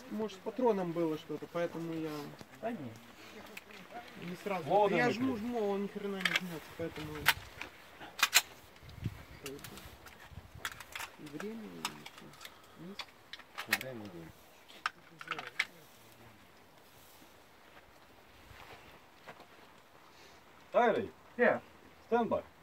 может с патроном было что-то, поэтому я Да нет. не сразу. Воду Я выпил. жму, он ни хрена не жмется, поэтому и время, и всё. Время идет. Tyler, Yeah. stand by.